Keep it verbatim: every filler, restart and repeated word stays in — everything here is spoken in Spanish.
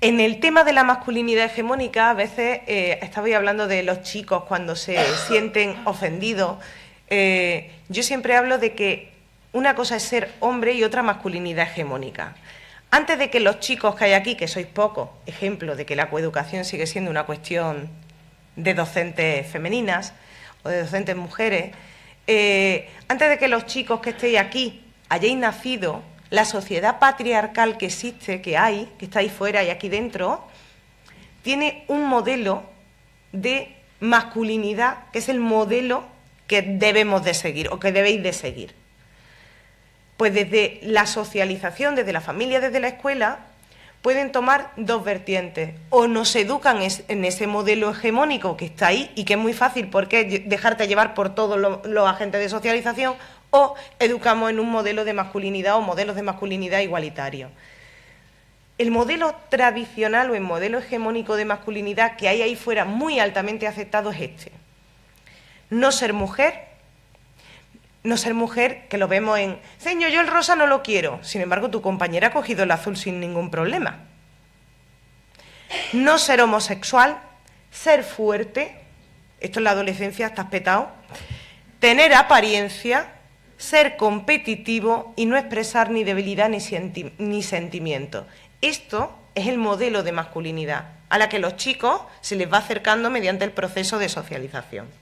En el tema de la masculinidad hegemónica, a veces eh, estabais hablando de los chicos cuando se sienten ofendidos. Eh, yo siempre hablo de que una cosa es ser hombre y otra masculinidad hegemónica. Antes de que los chicos que hay aquí, que sois pocos, ejemplo de que la coeducación sigue siendo una cuestión de docentes femeninas o de docentes mujeres, eh, antes de que los chicos que estéis aquí hayáis nacido, la sociedad patriarcal que existe, que hay, que está ahí fuera y aquí dentro, tiene un modelo de masculinidad que es el modelo que debemos de seguir o que debéis de seguir. Pues desde la socialización, desde la familia, desde la escuela, pueden tomar dos vertientes. O nos educan en ese modelo hegemónico que está ahí y que es muy fácil porque es dejarte llevar por todos los, los agentes de socialización, o educamos en un modelo de masculinidad o modelos de masculinidad igualitario. El modelo tradicional o el modelo hegemónico de masculinidad que hay ahí fuera muy altamente aceptado es este. No ser mujer, no ser mujer, que lo vemos en, señor, yo el rosa no lo quiero, sin embargo tu compañera ha cogido el azul sin ningún problema. No ser homosexual, ser fuerte, esto en la adolescencia estás petado, tener apariencia, ser competitivo y no expresar ni debilidad ni, senti ni sentimiento. Esto es el modelo de masculinidad a la que los chicos se les va acercando mediante el proceso de socialización.